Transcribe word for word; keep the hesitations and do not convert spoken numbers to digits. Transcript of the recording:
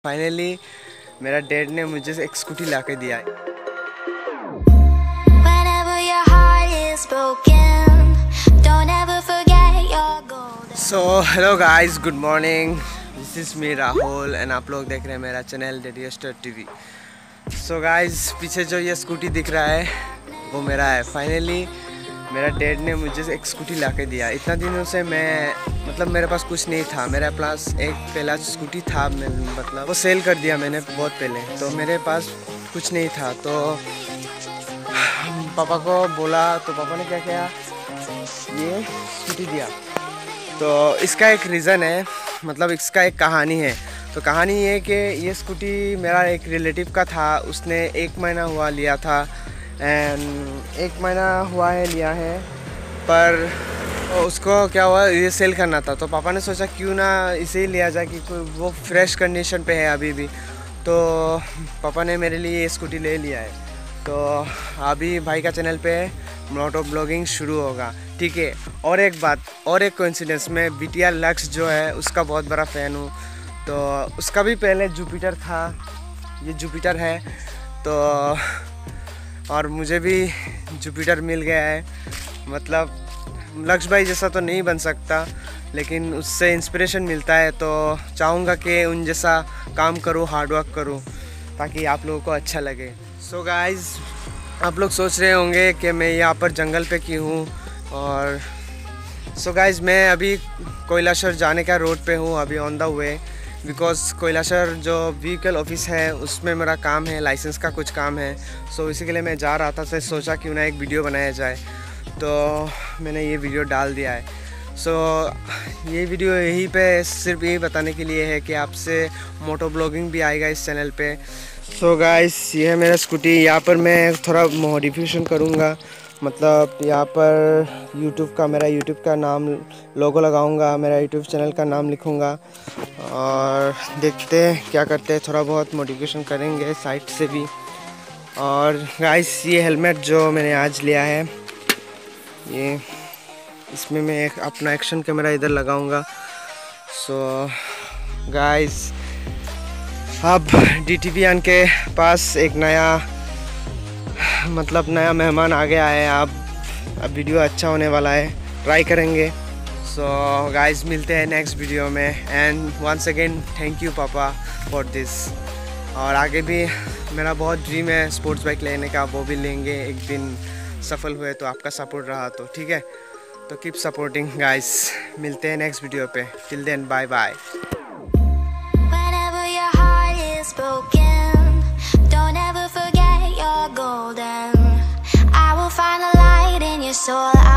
Finally मेरा dad ने मुझे एक स्कूटी ला के दिया। So hello guys, good morning, this is me Rahul and आप लोग देख रहे हैं मेरा channel daddy star TV. So guys, पीछे जो ये स्कूटी दिख रहा है वो मेरा है। फाइनली मेरा डैड ने मुझे एक स्कूटी ला के दिया। इतना दिनों से मैं मतलब मेरे पास कुछ नहीं था। मेरे पास एक पहला स्कूटी था, मैं मतलब वो सेल कर दिया मैंने बहुत पहले, तो मेरे पास कुछ नहीं था। तो पापा को बोला तो पापा ने क्या किया, ये स्कूटी दिया। तो इसका एक रीज़न है, मतलब इसका एक कहानी है। तो कहानी ये कि ये स्कूटी मेरा एक रिलेटिव का था, उसने एक महीना हुआ लिया था एंड एक महीना हुआ है लिया है, पर उसको क्या हुआ, ये सेल करना था। तो पापा ने सोचा क्यों ना इसे ही लिया जाए कि वो फ्रेश कंडीशन पे है अभी भी। तो पापा ने मेरे लिए ये स्कूटी ले लिया है। तो अभी भाई का चैनल पे मोटो ब्लॉगिंग शुरू होगा, ठीक है। और एक बात, और एक कोइंसिडेंस, में बी टी आर लक्स जो है उसका बहुत बड़ा फ़ैन हूँ। तो उसका भी पहले जुपिटर था, ये जुपिटर है। तो और मुझे भी जुपिटर मिल गया है। मतलब लक्ष्य भाई जैसा तो नहीं बन सकता, लेकिन उससे इंस्पिरेशन मिलता है। तो चाहूँगा कि उन जैसा काम करूँ, हार्ड वर्क करूँ, ताकि आप लोगों को अच्छा लगे। सो गाइस, आप लोग सोच रहे होंगे कि मैं यहाँ पर जंगल पे क्यों हूँ। और सो गाइस, मैं अभी कैलाशहर जाने का रोड पे हूँ, अभी on the way, because Kailashahar जो व्हीकल ऑफिस है उसमें मेरा काम है, लाइसेंस का कुछ काम है। सो so, इसी के लिए मैं जा रहा था, तो सोचा क्यों ना एक वीडियो बनाया जाए। तो मैंने ये वीडियो डाल दिया है। सो so, ये वीडियो यहीं पे सिर्फ यही बताने के लिए है कि आपसे मोटो ब्लॉगिंग भी आएगा इस चैनल पे। सो so गाइस, ये है मेरा स्कूटी। यहाँ पर मैं थोड़ा मॉडिफिकेशन करूँगा, मतलब यहाँ पर यूट्यूब का, मेरा यूट्यूब का नाम लोगो लगाऊंगा, मेरा यूट्यूब चैनल का नाम लिखूंगा और देखते हैं क्या करते हैं। थोड़ा बहुत मॉडिफिकेशन करेंगे साइड से भी। और गाइस, ये हेलमेट जो मैंने आज लिया है, ये इसमें मैं एक अपना एक्शन कैमरा इधर लगाऊंगा। सो गाइस, अब डी टी वी आन के पास एक नया मतलब नया मेहमान आ गया है। अब अब वीडियो अच्छा होने वाला है, ट्राई करेंगे। सो गाइस, मिलते हैं नेक्स्ट वीडियो में। And once again thank you papa for this. और आगे भी मेरा बहुत ड्रीम है स्पोर्ट्स बाइक लेने का, वो भी लेंगे एक दिन, सफल हुए तो, आपका सपोर्ट रहा तो, ठीक है। तो कीप सपोर्टिंग गाइस, मिलते हैं नेक्स्ट वीडियो पे। Till then, bye bye. Golden, I will find a light in your soul.